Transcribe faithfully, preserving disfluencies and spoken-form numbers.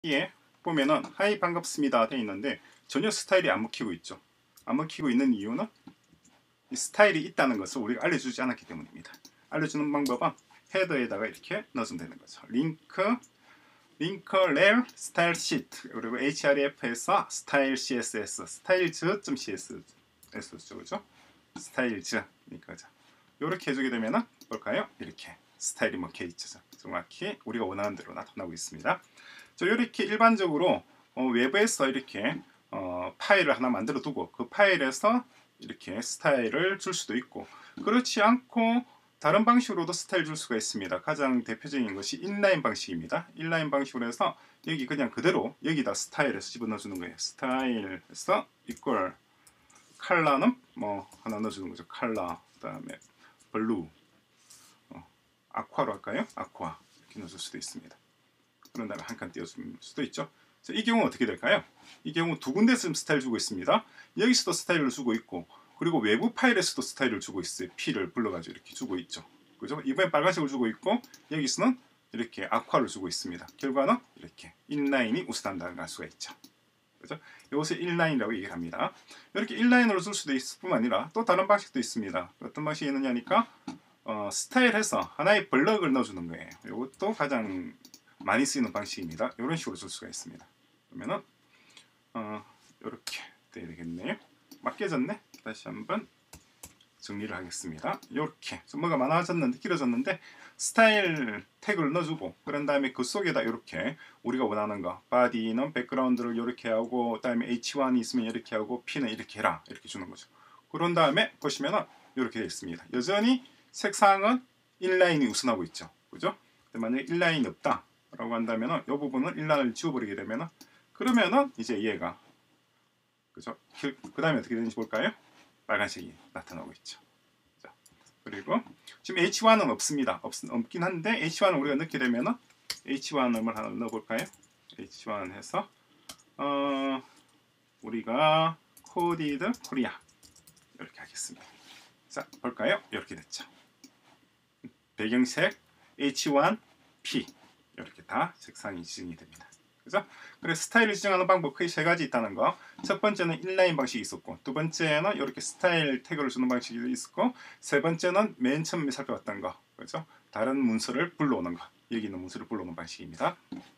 여기에 보면은 하이 반갑습니다 돼 있는데 전혀 스타일이 안 먹히고 있죠. 안 먹히고 있는 이유는 이 스타일이 있다는 것을 우리가 알려주지 않았기 때문입니다. 알려주는 방법은 헤더에다가 이렇게 넣어주면 되는 거죠. 링크 링크 렐 스타일 시트 그리고 에이치알이에프에서 스타일 씨에스에스 스타일즈.css죠, 그죠? 스타일즈니까 이렇게 해주게 되면은 뭘까요? 이렇게 스타일이 먹혀 있죠. 정확히 우리가 원하는 대로 나타나고 있습니다. 저 이렇게 일반적으로 어, 외부에서 이렇게 어, 파일을 하나 만들어 두고 그 파일에서 이렇게 스타일을 줄 수도 있고 그렇지 않고 다른 방식으로도 스타일 줄 수가 있습니다. 가장 대표적인 것이 인라인 방식입니다. 인라인 방식으로 해서 여기 그냥 그대로 여기다 스타일에서 집어넣어 주는 거예요. 스타일에서 이퀄 컬러는 뭐 하나 넣어주는 거죠. 컬러 그 다음에 블루 어, 아쿠아로 할까요? 아쿠아 이렇게 넣어줄 수도 있습니다. 그런 다음에 한 칸 띄워줄 수도 있죠. 자, 이 경우 어떻게 될까요? 이 경우 두 군데서 스타일 주고 있습니다. 여기서도 스타일을 주고 있고 그리고 외부 파일에서도 스타일을 주고 있어요. P를 불러가지고 이렇게 주고 있죠. 그죠? 이번엔 빨간색을 주고 있고 여기서는 이렇게 아쿠아를 주고 있습니다. 결과는 이렇게 인라인이 우선한다는 걸 수가 있죠. 그죠? 이것을 인라인이라고 얘기를 합니다. 이렇게 인라인으로 쓸 수도 있을 뿐만 아니라 또 다른 방식도 있습니다. 어떤 방식이 있느냐니까 어, 스타일해서 하나의 블럭을 넣어주는 거예요. 이것도 가장 많이 쓰이는 방식입니다. 이런 식으로 쓸 수가 있습니다. 그러면은 어, 이렇게 돼야 되겠네요. 막 깨졌네. 다시 한번 정리를 하겠습니다. 이렇게 뭐가 많아졌는데 길어졌는데 스타일 태그를 넣어주고 그런 다음에 그 속에다 이렇게 우리가 원하는 거 바디는 백그라운드를 이렇게 하고 그다음에 에이치 원이 있으면 이렇게 하고 P는 이렇게 해라 이렇게 주는 거죠. 그런 다음에 보시면은 이렇게 되어 있습니다. 여전히 색상은 인라인이 우선하고 있죠. 그죠? 만약에 인라인이 없다 라고 한다면은 이 부분을 인라인을 지워버리게 되면은 그러면은 이제 얘가 그죠? 그 다음에 어떻게 되는지 볼까요? 빨간색이 나타나고 있죠. 자, 그리고 지금 에이치 원은 없습니다. 없, 없긴 한데 에이치 원을 우리가 넣게 되면은 에이치 원을 하나 넣어볼까요? 에이치 원 해서 어, 우리가 코디드 코리아 이렇게 하겠습니다. 자, 볼까요? 이렇게 됐죠. 배경색 에이치 원 P 이렇게 다 색상이 지정이 됩니다. 그죠? 그래서 스타일을 지정하는 방법 크게 세 가지 있다는 거. 첫 번째는 인라인 방식이 있었고, 두 번째는 이렇게 스타일 태그를 주는 방식이 있었고, 세 번째는 맨 처음에 살펴봤던 거, 그죠? 다른 문서를 불러오는 거, 여기 있는 문서를 불러오는 방식입니다.